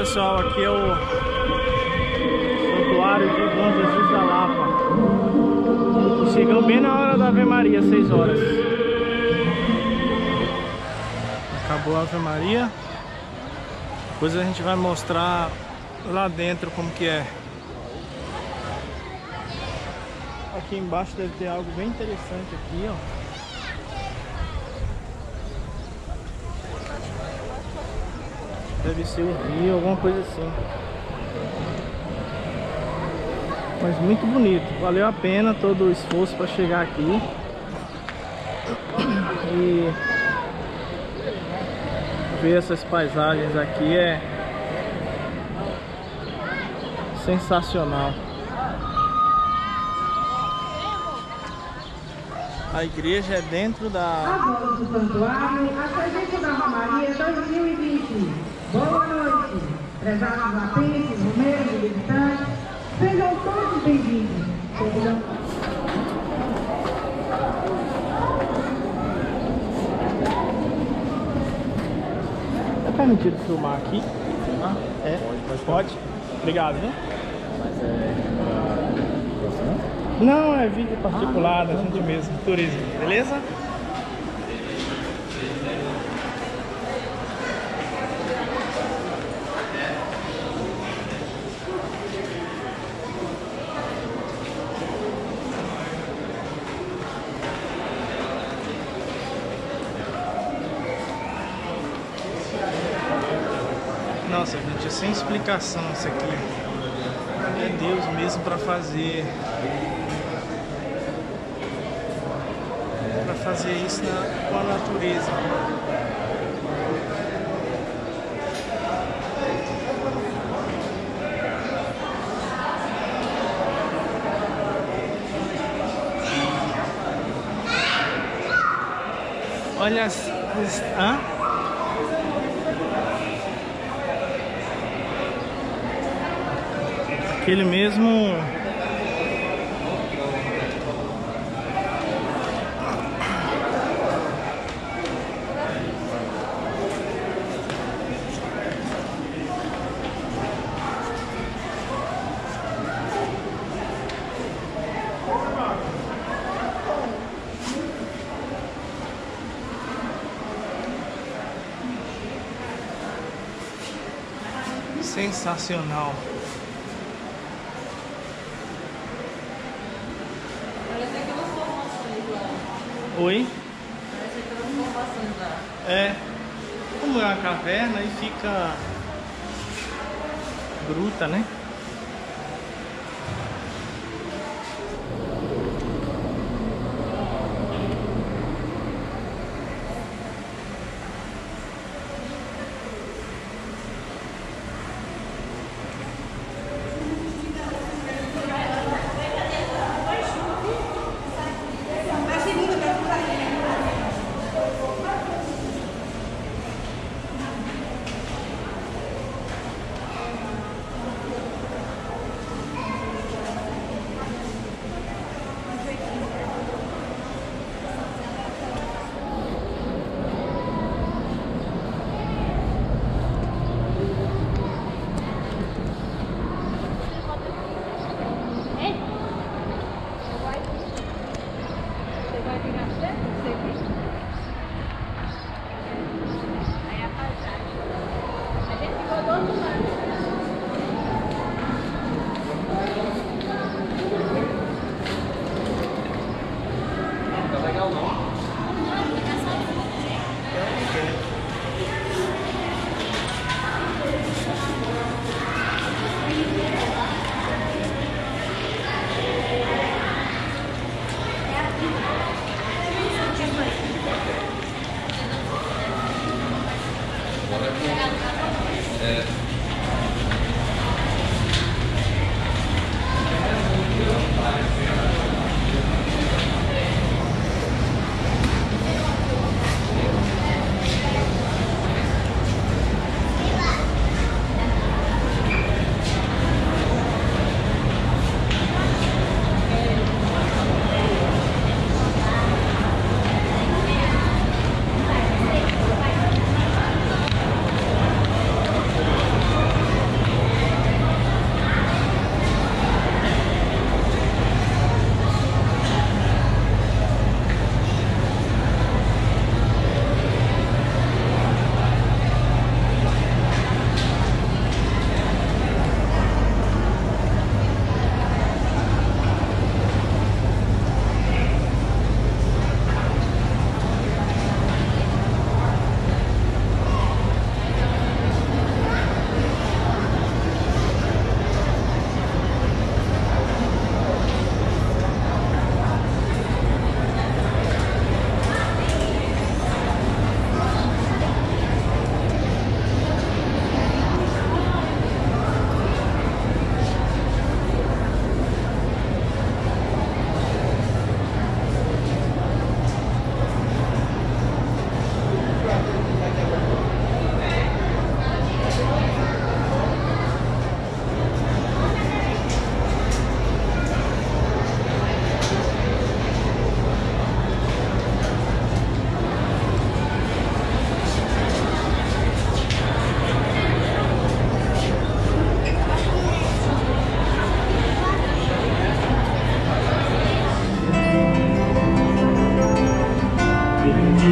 pessoal, aqui é o Santuário de Bom Jesus da Lapa. Chegamos bem na hora da Ave Maria, 6 horas. Acabou a Ave Maria. Depois a gente vai mostrar lá dentro como que é. Aqui embaixo deve ter algo bem interessante aqui, ó. Deve ser o rio, alguma coisa assim. Mas muito bonito, valeu a pena todo o esforço para chegar aqui. E ver essas paisagens aqui é sensacional. A igreja é dentro da... A volta do santuário, a serviço da Romaria 2020. Boa noite, prezados atentos, romeiros e visitantes. Sejam todos bem-vindos. É permitido filmar aqui? Ah, é? Pode. Obrigado, né? Mas é... Não, é vídeo particular da gente mesmo, turismo, beleza? Nossa, gente, é sem explicação isso aqui. É Deus mesmo para fazer. Para fazer isso com a natureza. Olha hã? Aquele mesmo sensacional. Parece aquelas formações lá. Oi? Parece aquelas formações lá. É. Como é uma caverna e fica gruta, né?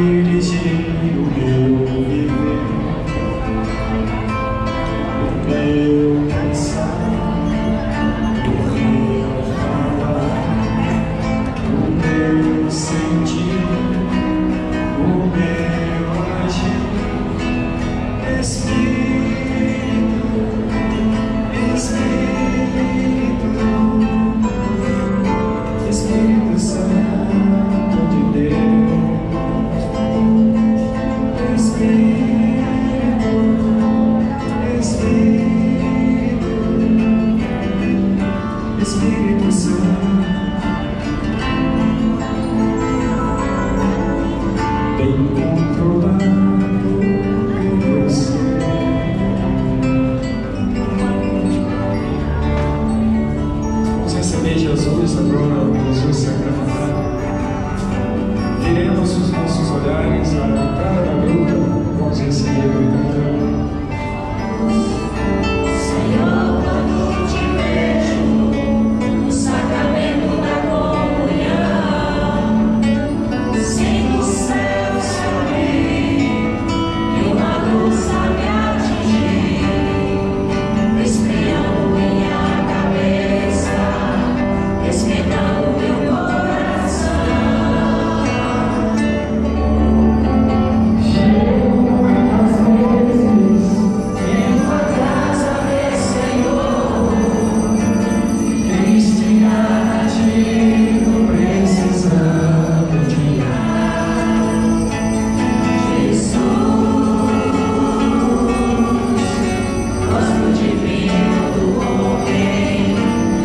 dirigir o meu viver, o meu pensar, o meu falar, o meu sentir, o meu agir. Espírito, Espírito, Espírito Santo de Deus, Espírito, Espírito, Espírito Santo, bem controlado por você. Vamos receber Jesus agora, Jesus sacramentado. Viremos os nossos olhares à entrada da gruta, vamos receber o então. Senhor, quando te vejo no sacramento da comunhão, sinto o céu se abrir e uma luz a me atingir, esfriando minha cabeça, esquentando meu coração. Chego às vezes em tua casa, meu Senhor, triste e abatido, precisando de ar. Jesus, gosto divino do homem.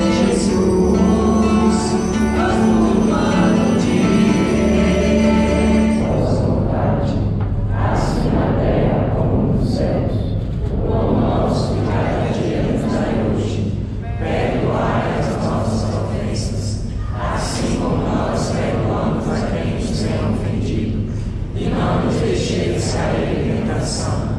Jesus, gosto humano de Deus. Vontade, assim na terra como nos céus. O pão nosso de cada dia nos dai hoje. Perdoai as nossas ofensas, assim como nós perdoamos a quem nos tem ofendido. E não nos deixeis cair em tentação,